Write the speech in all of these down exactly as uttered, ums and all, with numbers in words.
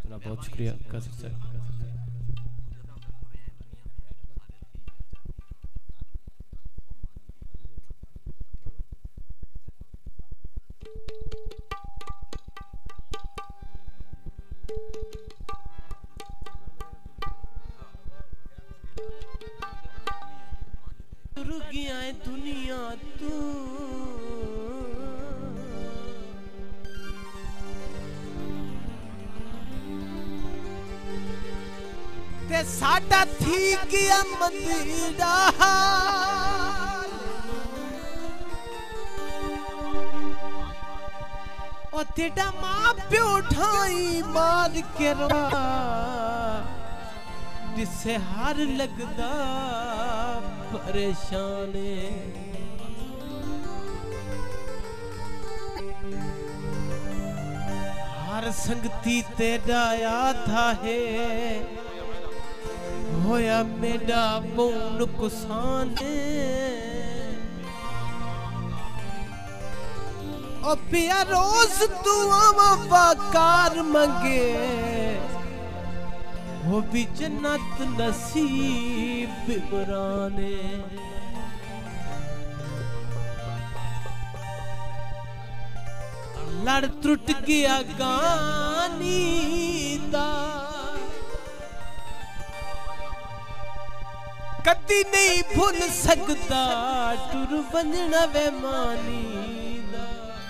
बहुत शुक्रिया कासिर साहब। रुगिया दुनिया तू ते साडा थी गया मंदिरा ओ तेरा मां प्यो ठाई मार के रवा जिसे हार लगदा परेशान हर संगती तेरा था है होया मेरा बहुत नुकसान ओ पिया रोज तू आवा बाकार मंगे वो भी जन्नत नसीब बिमराने लड़ त्रुट गया गानी दा कदी नहीं भूल सकता टुर बंजना वे मानी दा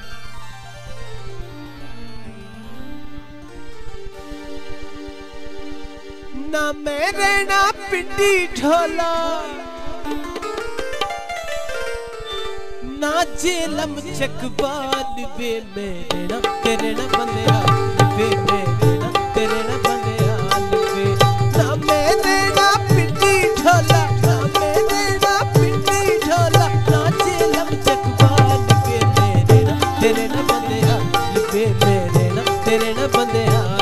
ना मेरे ना पिंडी ढोला ना जेलम चकबाल बे मेरे ना तेरे ना बंदे हाल बे मेरे ना तेरे ना बंदे हाल बे ना मेरे ना पिंडी ढोला ना मेरे ना पिंडी ढोला ना जेलम चकबाल बे मेरे ना तेरे ना बंदे हाल बे मेरे ना तेरे ना बंदे हाल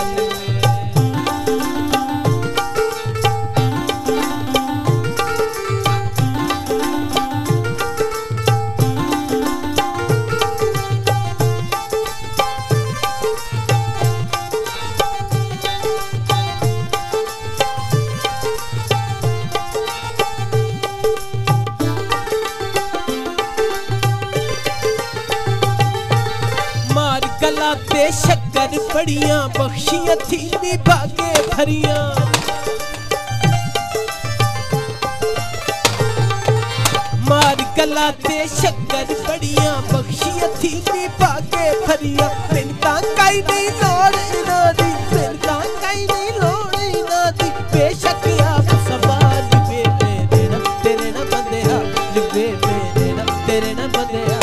गला ते शक्कर बड़ियां बख्शियां थी निभागे भरियां मार गला ते शक्कर बड़ियां बख्शियां थी निभागे भरियां बिन तांकाई नहीं लोड़ इना दी बिन तांकाई नहीं लोड़ इना दी बेशक आप सवाल बे मेरे ना तेरे ना बंदे हाल बे मेरे ना तेरे ना बंदे हाल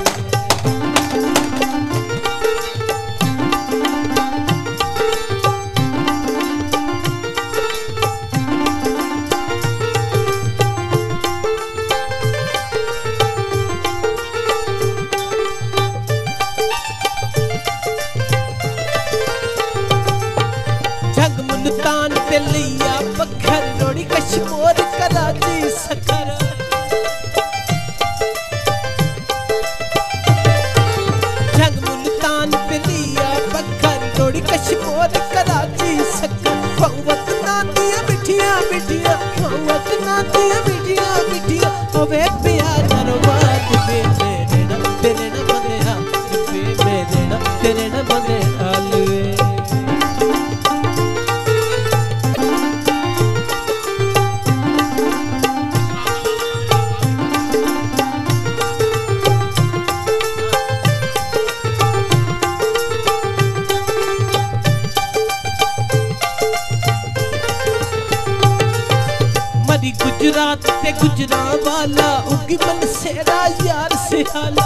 मुल्तान ते लिया पत्थर लोड़ी कश्मीर कराची सखर जंग मुल्तान ते लिया पत्थर लोड़ी कश्मीर कराची सखर फौवत ना दिया मिठिया मिठिया फौवत ना दिया मिठिया मिठिया ओवे प्यार नरवाद बे मेरे ना तेरे ना बंदे हाल बे मेरे ना तेरे ना बंदे हाल मरी गुजरात ते गुजरा वाला उगी मन सेरा यार से हाल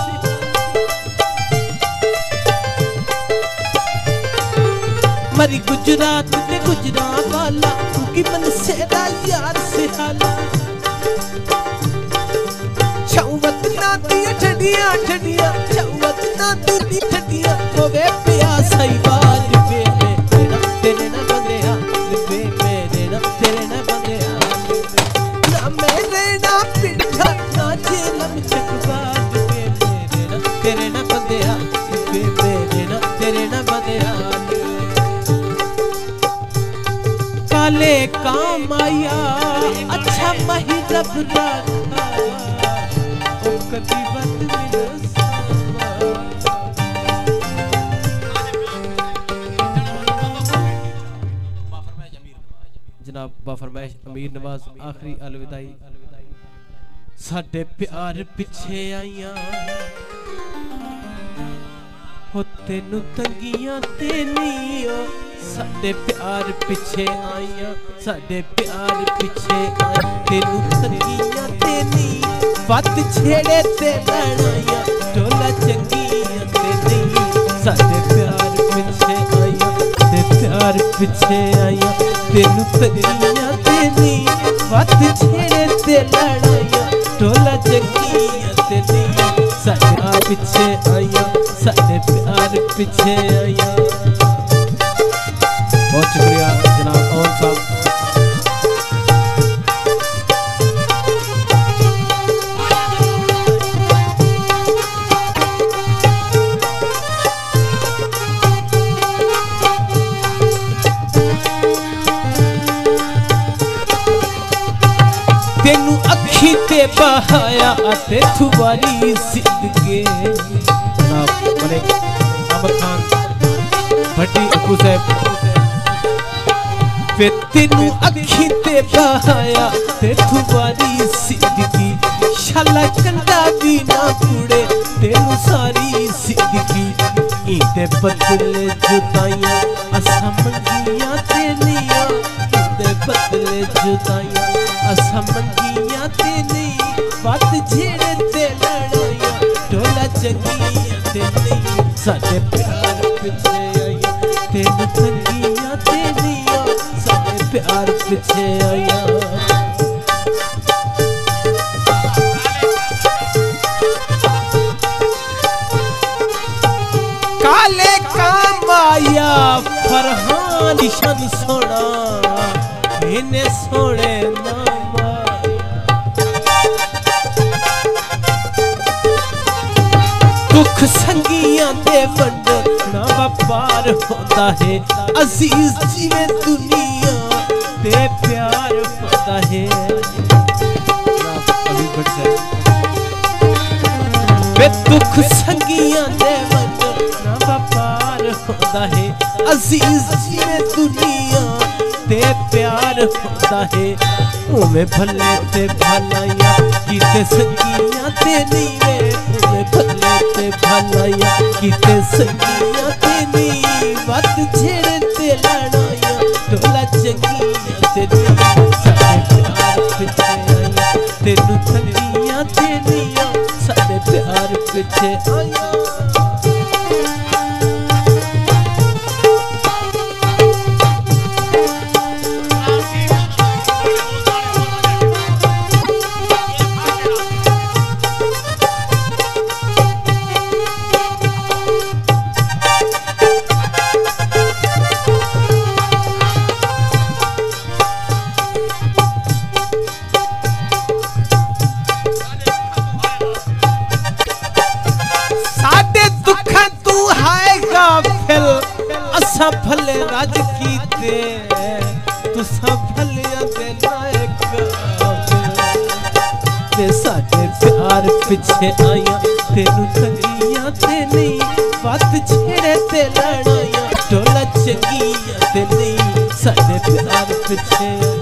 मरी गुजरात ते गुजरा वाला उगी मन सेरा यार से हाल छौवत ना दिया ठंडिया ठंडिया छौवत ना दी ठंडिया होवे प्यास ही बाल बे मेरे तेरे ना बंदे हाल बे मेरे ना तेरे ना बंदे हाल मेरे ना पिंडा ना जेलम चकबाल बे मेरे ना तेरे ना बंदे हाल बे मेरे ना तेरे ना बंदे हाल काले काम आया अच्छा मही रब रखा ओ कदी बद मिल जनाब बाफरमाइश अमीर नवाज आखिरी अलविदाई। साडे प्यार पिछे आईया हो तेनू तंगियां ते नहीं ओ साडे प्यार पिछे आईया साडे प्यार पिछे आई तेनू तंगियां ते नहीं बात छेड़े ते लड़ाइया टोला चंगियां ते नहीं साडे प्यार पिछे आईया ते प्यार पिछे आईया तेनू तंगियां ते नहीं बात छेड़े ते लड़ाइया टोला चंगियां ते नहीं साडे प्यार पिछे आईया साडे प्यार पिछे आईया। बहुत शुक्रिया जनाब और साहब। तेनू अखी ते बहाया ते थुवारी सिद्दके बने अमर खान भट्टी अबू साहब वे तेनू अखी ते बहाया ते थुवारी सिद्दकी शाला कंदा भी ना कुड़े तेनू सारी सिद्दकी इंदे बदले जुदाइयां असा मंगियां ते निया इंदे बदले जुदाइयां असा मंगियां ते नहीं बात छेड़े ते लड़ाइयां टोला चंगियां ते नहीं साडे प्यार पिछे आईया तेनू तंगियां ते नहीं साडे प्यार पिछे आईया। काले काम आया फरहान निशान सोना इन्हें सोने नाम दुख संगियां दे वंड ना व्यापार होता है अजीज जीवे दुनिया ते प्यार होता है वे दुख संगियां दे वंड ना व्यापार होता है अजीज जीवे दुनिया ते प्यार होता है उमे भले ते भलाइया किते संगियां ते नहीं वे उमे भले ते भलाइया किते संगियां ते नहीं बात छेड़े ते लड़ाइया टोला चंगियां ते नहीं साडे प्यार पिछे आईया तेनू तंगियां ते नहीं साडे प्यार पिछे आईया। असा भले राज कीते तुसा भलियां दे लायक ते साडे प्यार पिछे आईया तेनू तंगियां ते नहीं बात छेड़े ते लड़ाइयां टोला चंगियां ते नहीं साडे प्यार पिछे